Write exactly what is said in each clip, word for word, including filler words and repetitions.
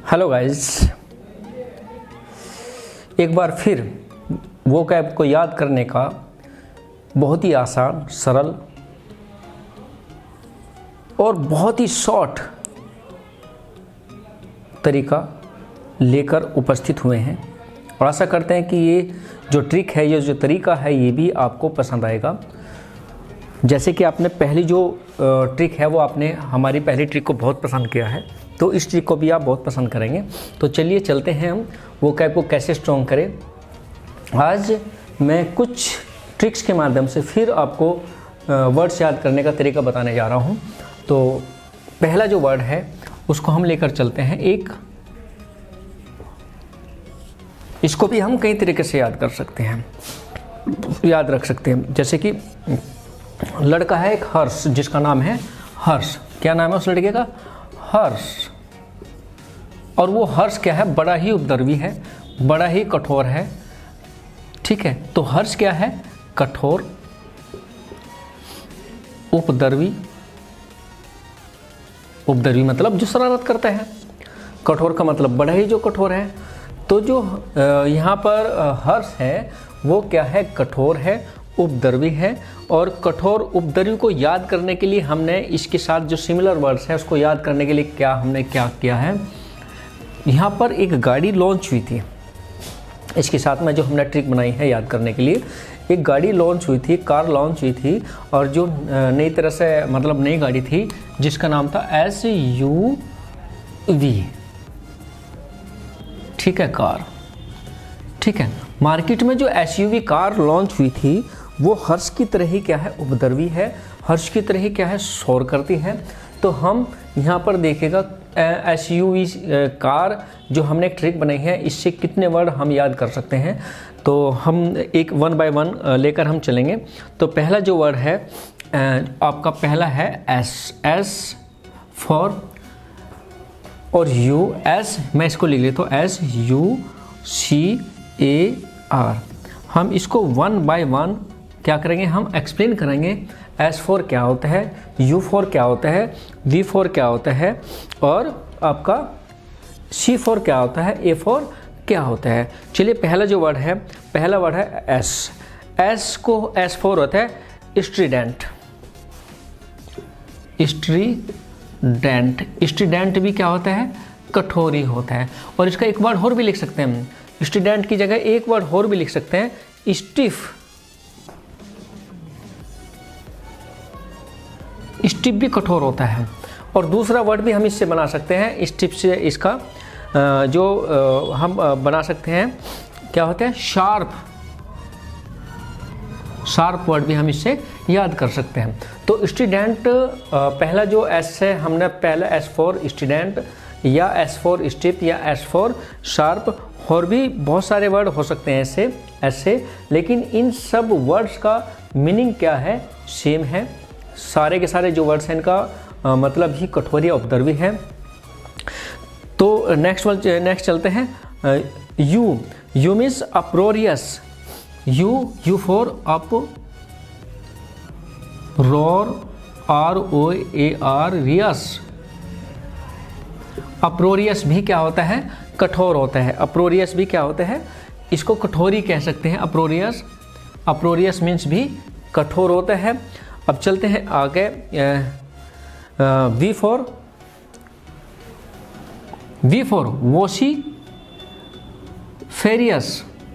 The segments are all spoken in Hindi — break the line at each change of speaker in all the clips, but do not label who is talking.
हेलो गाइस, एक बार फिर वोकैब को याद करने का बहुत ही आसान, सरल और बहुत ही शॉर्ट तरीका लेकर उपस्थित हुए हैं और आशा करते हैं कि ये जो ट्रिक है, ये जो तरीका है, ये भी आपको पसंद आएगा। जैसे कि आपने पहली जो ट्रिक है वो आपने हमारी पहली ट्रिक को बहुत पसंद किया है, तो इस ट्रिक को भी आप बहुत पसंद करेंगे। तो चलिए चलते हैं हम वोकैब को कैसे स्ट्रॉन्ग करें। आज मैं कुछ ट्रिक्स के माध्यम से फिर आपको वर्ड्स याद करने का तरीका बताने जा रहा हूं। तो पहला जो वर्ड है उसको हम लेकर चलते हैं एक, इसको भी हम कई तरीके से याद कर सकते हैं, याद रख सकते हैं। जैसे कि लड़का है एक हर्ष, जिसका नाम है हर्ष। क्या नाम है उस लड़के का? हर्ष। और वो हर्ष क्या है? बड़ा ही उपद्रवी है, बड़ा ही कठोर है। ठीक है, तो हर्ष क्या है? कठोर, उपद्रवी। उपद्रवी मतलब जो शरारत करता है, कठोर का मतलब बड़ा ही जो कठोर है। तो जो यहाँ पर हर्ष है वो क्या है? कठोर है, उपद्रवी है। और कठोर उपद्रवी को याद करने के लिए हमने इसके साथ जो सिमिलर वर्ड्स है उसको याद करने के लिए क्या हमने क्या किया है, यहाँ पर एक गाड़ी लॉन्च हुई थी। इसके साथ में जो हमने ट्रिक बनाई है याद करने के लिए, एक गाड़ी लॉन्च हुई थी, कार लॉन्च हुई थी, और जो नई तरह से मतलब नई गाड़ी थी जिसका नाम था एस यू वी। ठीक है, कार। ठीक है, मार्केट में जो S U V car launch हुई थी वो हर्ष की तरह ही क्या है? उपद्रवी है। हर्ष की तरह ही क्या है? शोर करती है। तो हम यहाँ पर देखेगा एस यू वी कार जो हमने एक ट्रिक बनाई है, इससे कितने वर्ड हम याद कर सकते हैं। तो हम एक वन बाय वन लेकर हम चलेंगे। तो पहला जो वर्ड है आपका पहला है एस। एस फॉर और यू। एस मैं इसको लिख लेता हूँ, S U C A R. हम इसको वन बाय वन क्या करेंगे? हम एक्सप्लेन करेंगे। एस फोर क्या होता है, यू फोर क्या होता है, वी फोर क्या होता है, और आपका सी फोर क्या होता है, ए फोर क्या होता है। चलिए, पहला जो वर्ड है, पहला वर्ड है एस। एस को एस फोर होता है स्ट्रीडेंट। स्ट्रीडेंट स्ट्रीडेंट भी क्या होता है? कठोरी होता है। और इसका एक वर्ड और भी लिख सकते हैं हम, स्टूडेंट की जगह एक वर्ड और भी लिख सकते हैं, स्टिफ। स्टिफ भी कठोर होता है। और दूसरा वर्ड भी हम इससे बना सकते हैं, स्टिफ से इसका जो हम बना सकते हैं क्या होता है? शार्प। शार्प वर्ड भी हम इससे याद कर सकते हैं। तो स्टूडेंट पहला जो एस है, हमने पहला एस फोर स्टूडेंट या एस फोर स्टिफ या एस फोर शार्प, और भी बहुत सारे वर्ड हो सकते हैं ऐसे ऐसे लेकिन इन सब वर्ड्स का मीनिंग क्या है? सेम है। सारे के सारे जो वर्ड्स हैं इनका आ, मतलब ही कठोर या उपद्रवी है। तो नेक्स्ट वर्ड नेक्स्ट चलते हैं U. U means uproarious. U U for up, roar, R O A R, rious. Uproarious भी क्या होता है? कठोर होता है। अप्रोरियस भी क्या होता है? इसको कठोरी कह सकते हैं, अप्रोरियस। अप्रोरियस मीन्स भी कठोर होता है। अब चलते हैं आगे, V for. V for vociferous.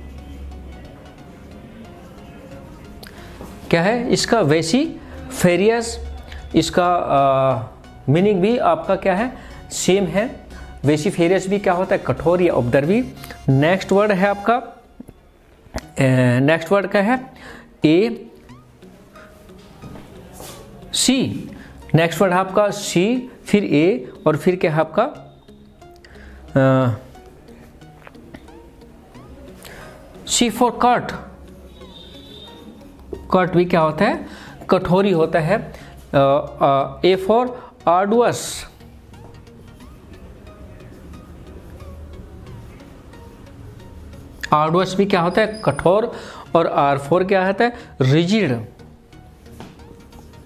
क्या है इसका? वैसी फेरियस। इसका मीनिंग भी आपका क्या है? सेम है। वैसी फेरियस भी क्या होता है? कठोर या उपद्रवी। नेक्स्ट वर्ड है आपका, नेक्स्ट वर्ड क्या है? ए सी। नेक्स्ट वर्ड है आपका सी, फिर ए, और फिर क्या है आपका सी फॉर कट। कट भी क्या होता है? कठोरी होता है। ए फॉर आर्डुअस। आर्डुअस भी क्या होता है? कठोर। और आर फोर क्या होता है? रिजिड।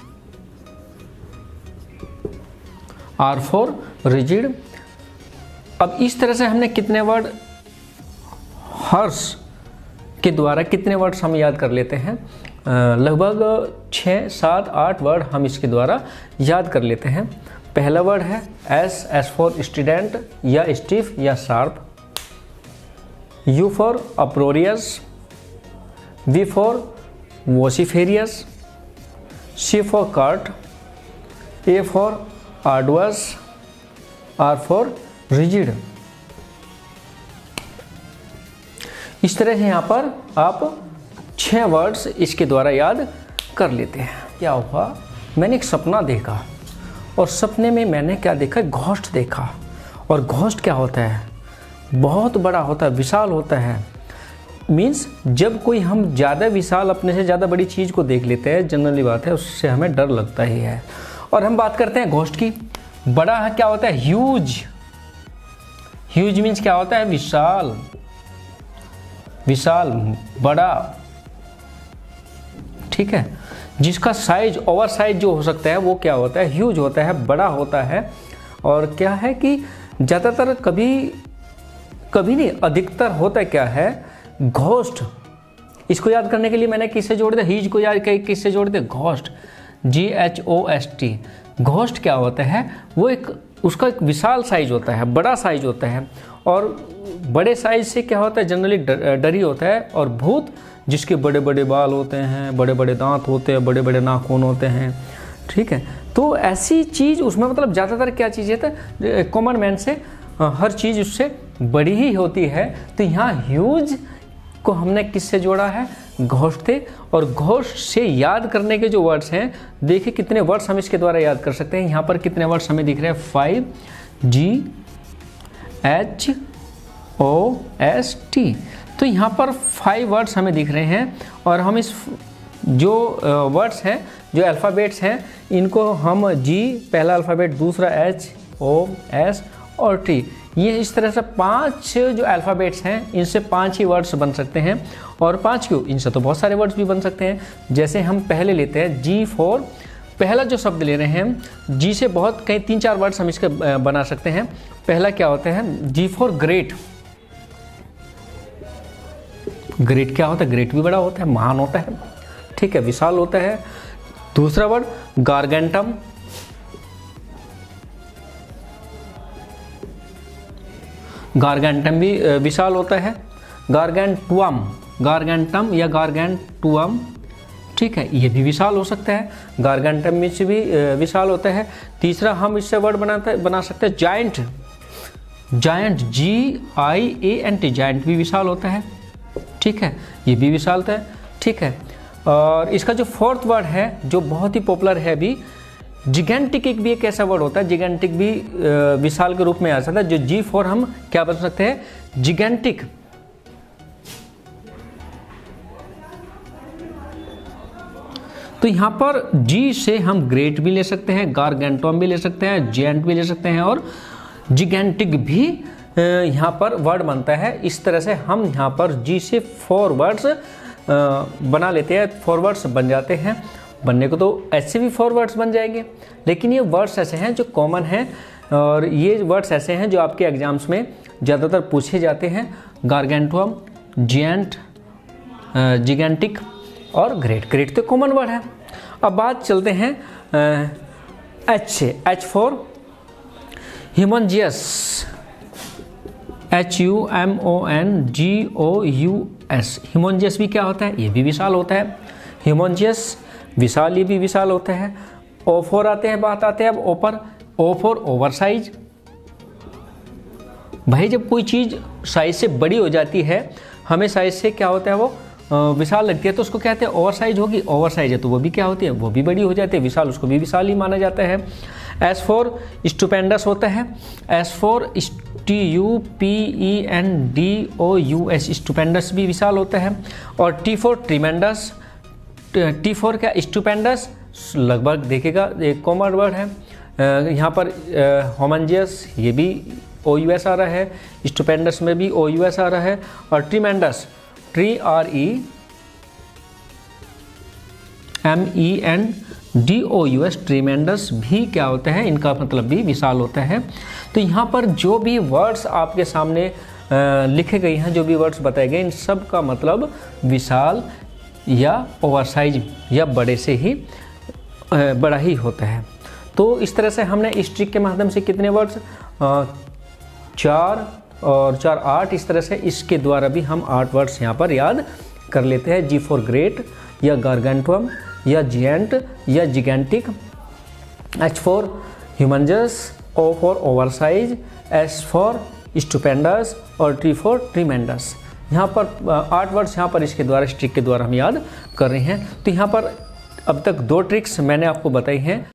R for rigid. अब इस तरह से हमने कितने वर्ड हर्ष के द्वारा कितने वर्ड्स हम याद कर लेते हैं, लगभग छः सात आठ वर्ड हम इसके द्वारा याद कर लेते हैं। पहला वर्ड है एस, एस फॉर स्टूडेंट या स्टीफ या sharp, U for uproarious, V for vociferous, C for cart, A for arduous, R for rigid. इस तरह से यहाँ पर आप छह वर्ड्स इसके द्वारा याद कर लेते हैं। क्या हुआ, मैंने एक सपना देखा और सपने में मैंने क्या देखा, घोस्ट देखा। और घोस्ट क्या होता है, बहुत बड़ा होता है, विशाल होता है। मीन्स जब कोई हम ज़्यादा विशाल अपने से ज़्यादा बड़ी चीज़ को देख लेते हैं, जनरली बात है, उससे हमें डर लगता ही है। और हम बात करते हैं घोस्ट की। बड़ा है क्या होता है, ह्यूज। ह्यूज मीन्स क्या होता है, विशाल, विशाल, बड़ा, ठीक है। जिसका साइज, ओवर साइज जो हो सकता है वो क्या होता है, ह्यूज होता है, बड़ा होता है। और क्या है कि ज़्यादातर कभी कभी नहीं, अधिकतर होता क्या है, घोस्ट। इसको याद करने के लिए मैंने किससे जोड़ दिया, ह्यूज को याद किससे जोड़ दिया, ghost, G H O S T. Ghost क्या होता है, वो एक उसका एक विशाल साइज होता है, बड़ा साइज होता है। और बड़े साइज से क्या होता है, जनरली डरी होता है। और भूत जिसके बड़े बड़े बाल होते हैं, बड़े बड़े दांत होते हैं, बड़े बड़े नाखून होते हैं, ठीक है। तो ऐसी चीज़ उसमें, मतलब ज़्यादातर क्या चीज़ है, कॉमन मैन से हर चीज़ उससे बड़ी ही होती है। तो यहाँ ह्यूज को हमने किससे जोड़ा है, घोस्ट थे। और घोस्ट से याद करने के जो वर्ड्स हैं, देखिए कितने वर्ड्स हम इसके द्वारा याद कर सकते हैं। यहाँ पर कितने वर्ड्स हमें दिख रहे हैं, five, G H O S T. तो यहाँ पर फाइव वर्ड्स हमें दिख रहे हैं। और हम इस जो वर्ड्स हैं, जो अल्फ़ाबेट्स हैं, इनको हम जी पहला अल्फ़ाबेट, दूसरा एच, ओ, एस और टी, ये इस तरह से पांच जो अल्फ़ाबेट्स हैं, इनसे पांच ही वर्ड्स बन सकते हैं। और पांच क्यों, इनसे तो बहुत सारे वर्ड्स भी बन सकते हैं। जैसे हम पहले लेते हैं जी फॉर, पहला जो शब्द ले रहे हैं, जी से बहुत कई तीन चार वर्ड्स हम इसके बना सकते हैं। पहला क्या होता है, जी फॉर ग्रेट। ग्रेट क्या होता है, ग्रेट भी बड़ा होता है, महान होता है, ठीक है, विशाल होता है। दूसरा वर्ड गार्गेंटम, गार्गेंटम भी विशाल होता है। गार्गेंटुअम, गार्गेंटम या गार्गेंटुअम, ठीक है, ये भी विशाल हो सकता है। गार्गेंटम में से भी विशाल होता है। तीसरा हम इससे वर्ड बनाते बना सकते हैं giant, giant, G I A N T, giant भी विशाल होता है, ठीक है, ये भी विशाल होता है, ठीक है। और इसका जो फोर्थ वर्ड है, जो बहुत ही पॉपुलर है अभी, जिगेंटिक, एक भी एक ऐसा वर्ड होता है, जिगेंटिक भी विशाल के रूप में आ सकता है। जो जी फॉर हम क्या बन सकते हैं, जिगेंटिक। तो यहाँ पर जी से हम ग्रेट भी ले सकते हैं, गार्गेंटोम भी ले सकते हैं, जेंट भी ले सकते हैं, और जिगेंटिक भी यहाँ पर वर्ड बनता है। इस तरह से हम यहाँ पर जी से फोर वर्ड्स बना लेते हैं, फोर वर्ड्स बन जाते हैं। बनने को तो ऐसे भी फोर वर्ड्स बन जाएंगे, लेकिन ये वर्ड्स ऐसे हैं जो कॉमन हैं, और ये वर्ड्स ऐसे हैं जो आपके एग्जाम्स में ज़्यादातर पूछे जाते हैं। गार्गेंटुअम, जिएंट, जिगेंटिक और ग्रेट। ग्रेट तो कॉमन वर्ड है। अब बात चलते हैं एच से, H for humongous, H U M O N G O U S. Humongous भी क्या होता है, ये भी विशाल होता है। ह्यूमंजियस विशाल, ये भी विशाल होता है। ओ फोर आते हैं, बात आते हैं अब ओ पर। O for over size. भाई जब कोई चीज़ साइज से बड़ी हो जाती है, हमें साइज से क्या होता है, वो विशाल लगती है, तो उसको कहते हैं ओवर साइज होगी। ओवर साइज है तो वो भी क्या होती है, वो भी बड़ी हो जाती है। विशाल, उसको भी विशाल ही माना जाता है। एस फोर स्टुपेंडस होता है। S for T U P E N D O U S, stupendous भी विशाल होता है। और T for tremendous, T for क्या, स्टुपेंडस, लगभग देखेगा एक कॉमन वर्ड है। यहाँ पर होमंजियस, ये भी ओ यू एस आ रहा है। स्टुपेंडस में भी ओ यू एस आ रहा है। और tremendous, T R E M E N D O U S tremendous भी क्या होता है, इनका मतलब भी विशाल होता है। तो यहाँ पर जो भी वर्ड्स आपके सामने आ, लिखे गए हैं, जो भी वर्ड्स बताए गए, इन सब का मतलब विशाल या ओवरसाइज या बड़े से ही आ, बड़ा ही होता है। तो इस तरह से हमने इस ट्रिक के माध्यम से कितने वर्ड्स, चार और चार आठ, इस तरह से इसके द्वारा भी हम आठ वर्ड्स यहाँ पर याद कर लेते हैं। जी फॉर ग्रेट या गारगेंटुम या जिएंट या gigantic, H for humongous, O for oversize, S for stupendous और टी फॉर ट्रीमेंडस। यहाँ पर आठ वर्ड्स यहाँ पर इसके द्वारा, इस ट्रिक के द्वारा हम याद कर रहे हैं। तो यहाँ पर अब तक दो ट्रिक्स मैंने आपको बताई हैं।